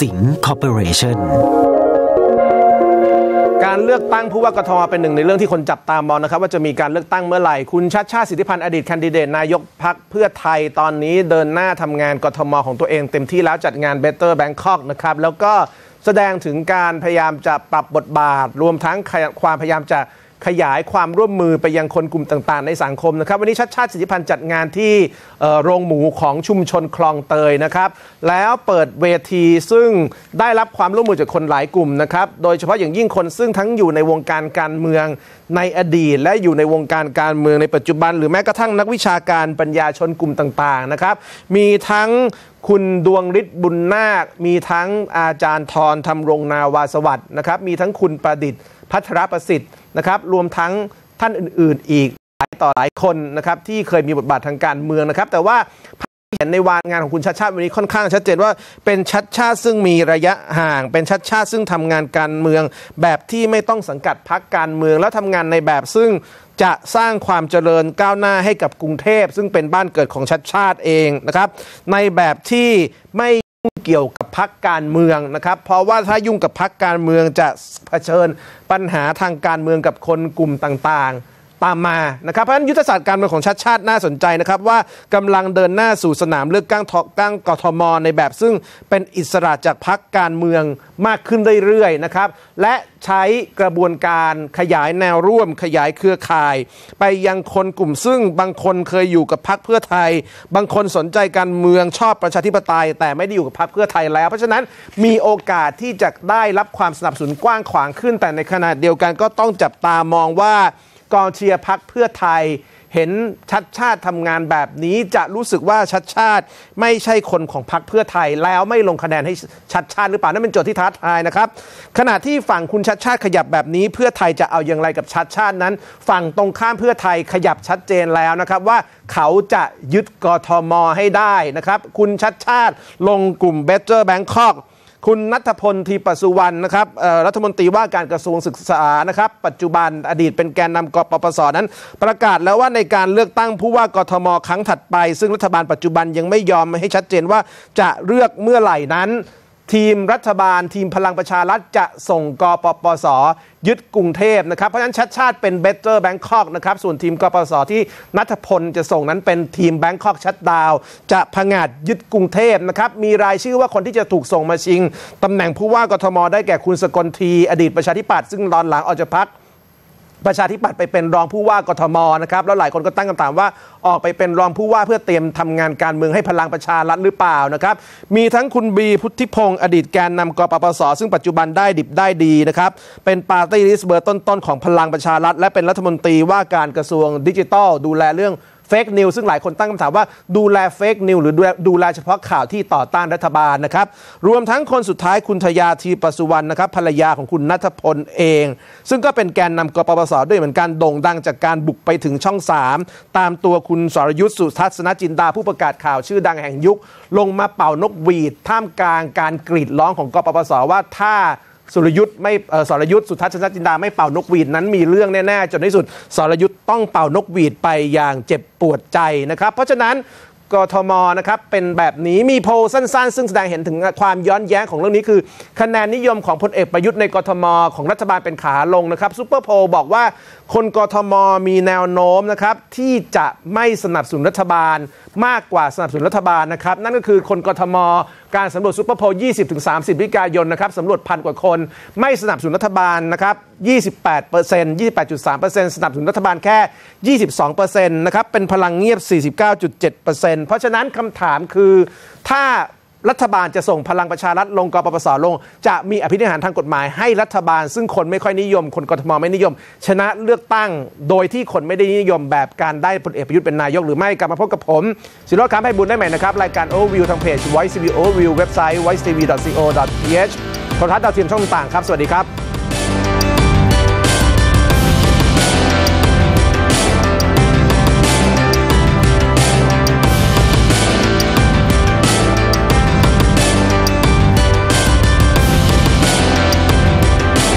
สิงห์คอร์ปอเรชั่นการเลือกตั้งผู้ว่ากทมเป็นหนึ่งในเรื่องที่คนจับตามองนะครับว่าจะมีการเลือกตั้งเมื่อไหร่คุณชัชชาติสิทธิพันธ์อดีตแคนดิเดตนายกพรรคเพื่อไทยตอนนี้เดินหน้าทำงานกทมของตัวเองเต็มที่แล้วจัดงาน Better Bangkok นะครับแล้วก็แสดงถึงการพยายามจะปรับบทบาทรวมทั้งความพยายามจะขยายความร่วมมือไปยังคนกลุ่มต่างๆในสังคมนะครับวันนี้ชัชชาติสิทธิพันธ์จัดงานที่โรงหมูของชุมชนคลองเตยนะครับแล้วเปิดเวทีซึ่งได้รับความร่วมมือจากคนหลายกลุ่มนะครับโดยเฉพาะอย่างยิ่งคนซึ่งทั้งอยู่ในวงการการเมืองในอดีตและอยู่ในวงการการเมืองในปัจจุบันหรือแม้กระทั่งนักวิชาการปัญญาชนกลุ่มต่างๆนะครับมีทั้งคุณดวงฤทธิ์บุญนาคมีทั้งอาจารย์ธรธรรมรงนาวาสวัสดิ์นะครับมีทั้งคุณประดิษฐ์พัทรประสิทธิ์นะครับรวมทั้งท่านอื่นๆอีกหลายต่อหลายคนนะครับที่เคยมีบทบาททางการเมืองนะครับแต่ว่าเห็นในวานงานของคุณชัชชาติวันนี้ค่อนข้างชัดเจนว่าเป็นชัชชาติซึ่งมีระยะห่างเป็นชัชชาติซึ่งทำงานการเมืองแบบที่ไม่ต้องสังกัดพรรคการเมืองแล้วทำงานในแบบซึ่งจะสร้างความเจริญก้าวหน้าให้กับกรุงเทพซึ่งเป็นบ้านเกิดของชัชชาติเองนะครับในแบบที่ไม่เกี่ยวกับพรรคการเมืองนะครับเพราะว่าถ้ายุ่งกับพรรคการเมืองจะเผชิญปัญหาทางการเมืองกับคนกลุ่มต่างๆตามมานะครับเพราะฉะนั้นยุทธศาสตร์การเมืองของชัชชาติน่าสนใจนะครับว่ากำลังเดินหน้าสู่สนามเลือกตั้งกทมในแบบซึ่งเป็นอิสระจากพรรคการเมืองมากขึ้นเรื่อยๆนะครับและใช้กระบวนการขยายแนวร่วมขยายเครือข่ายไปยังคนกลุ่มซึ่งบางคนเคยอยู่กับพรรคเพื่อไทยบางคนสนใจการเมืองชอบประชาธิปไตยแต่ไม่ได้อยู่กับพรรคเพื่อไทยแล้วเพราะฉะนั้นมีโอกาสที่จะได้รับความสนับสนุนกว้างขวางขึ้นแต่ในขณะเดียวกันก็ต้องจับตามองว่ากองเชียร์พรรคเพื่อไทยเห็นชัชชาติทำงานแบบนี้จะรู้สึกว่าชัชชาติไม่ใช่คนของพรรคเพื่อไทยแล้วไม่ลงคะแนนให้ชัชชาติหรือเปล่านั่นเป็นโจทย์ที่ท้าทายนะครับขณะที่ฝั่งคุณชัชชาติขยับแบบนี้เพื่อไทยจะเอาอย่างไรกับชัชชาตินั้นฝั่งตรงข้ามเพื่อไทยขยับชัดเจนแล้วนะครับว่าเขาจะยึดกทมให้ได้นะครับคุณชัชชาติลงกลุ่ม Better Bangkokคุณณัฐพล ทีปสุวรรณนะครับรัฐมนตรีว่าการกระทรวงศึกษานะครับปัจจุบันอดีตเป็นแกนนำกปปสนั้นประกาศแล้วว่าในการเลือกตั้งผู้ว่ากทมครั้งถัดไปซึ่งรัฐบาลปัจจุบันยังไม่ยอมให้ชัดเจนว่าจะเลือกเมื่อไหร่นั้นทีมรัฐบาลทีมพลังประชารัฐจะส่งกปปสยึดกรุงเทพนะครับเพราะฉะนั้นชัชชาติเป็น Better Bangkok นะครับส่วนทีมกปปสที่ณัฐพลจะส่งนั้นเป็นทีม Bangkok Shutdown จะผงาดยึดกรุงเทพนะครับมีรายชื่อว่าคนที่จะถูกส่งมาชิงตำแหน่งผู้ว่ากทมได้แก่คุณสกลทีอดีตประชาธิปัตย์ซึ่งตอนหลังออกจากพรรคประชาธิปัตย์ไปเป็นรองผู้ว่ากทมนะครับแล้วหลายคนก็ตั้งคำถามว่าออกไปเป็นรองผู้ว่าเพื่อเตรียมทำงานการเมืองให้พลังประชารัฐหรือเปล่านะครับมีทั้งคุณบีพุทธิพงศ์อดีตแกนนำกปปสซึ่งปัจจุบันได้ดิบได้ดีนะครับเป็นปาร์ตี้ลิสต์เบอร์ต้นๆของพลังประชารัฐและเป็นรัฐมนตรีว่าการกระทรวงดิจิทัลดูแลเรื่องเฟกนิวซึ่งหลายคนตั้งคำถามว่าดูแลเฟกนิวหรือดูแลเฉพาะข่าวที่ต่อต้านรัฐบาลนะครับรวมทั้งคนสุดท้ายคุณทยาธีปสุวรรณนะครับภรรยาของคุณณัฐพลเองซึ่งก็เป็นแกนนำกปปสด้วยเหมือนกันโด่งดังจากการบุกไปถึงช่อง3ตามตัวคุณสรยุทธสุทัศนจินดาผู้ประกาศข่าวชื่อดังแห่งยุคลงมาเป่านกหวีดท่ามกลางการกรีดร้องของกปปสว่าถ้าสรยุทธสุทัศนจินดาไม่เป่านกหวีดนั้นมีเรื่องแน่ๆจนที่สุดสรยุทธต้องเป่านกหวีดไปอย่างเจ็บปวดใจนะครับเพราะฉะนั้นกทมนะครับเป็นแบบนี้มีโพลสั้นๆซึ่งแสดงเห็นถึงความย้อนแย้งของเรื่องนี้คือคะแนนนิยมของพลเอกประยุทธ์ในกทมของรัฐบาลเป็นขาลงนะครับซุปเปอร์โพลบอกว่าคนกทมมีแนวโน้มนะครับที่จะไม่สนับสนุนรัฐบาลมากกว่าสนับสนุนรัฐบาลนะครับนั่นก็คือคนกทมการสำรวจซุปเปอร์โพล 20-30 พฤศจิกายนนะครับสำรวจพันกว่าคนไม่สนับสนุนรัฐบาลนะครับ 28% 28.3% สนับสนุนรัฐบาลแค่ 22% นะครับเป็นพลังเงียบ 49.7% เพราะฉะนั้นคำถามคือถ้ารัฐบาลจะส่งพลังประชารัฐลงกปปสลงจะมีอภินิหารทางกฎหมายให้รัฐบาลซึ่งคนไม่ค่อยนิยมคนกทมไม่นิยมชนะเลือกตั้งโดยที่คนไม่ได้นิยมแบบการได้พลเอกประยุทธ์เป็นนายกหรือไม่กลับมาพบกับผมศิโรจน์ ค้ำไพบูลย์ได้ใหม่นะครับรายการ Overview ทางเพจ Voice TV Overview เว็บไซต์ voicetv.co.th โทรทัศน์ดาวเทียมช่องต่างครับสวัสดีครับ